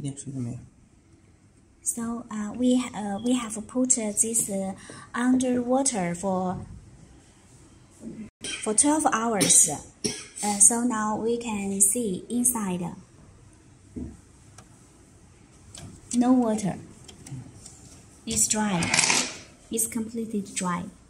So we have put this underwater for 12 hours. So now we can see inside. No water. It's dry. It's completely dry.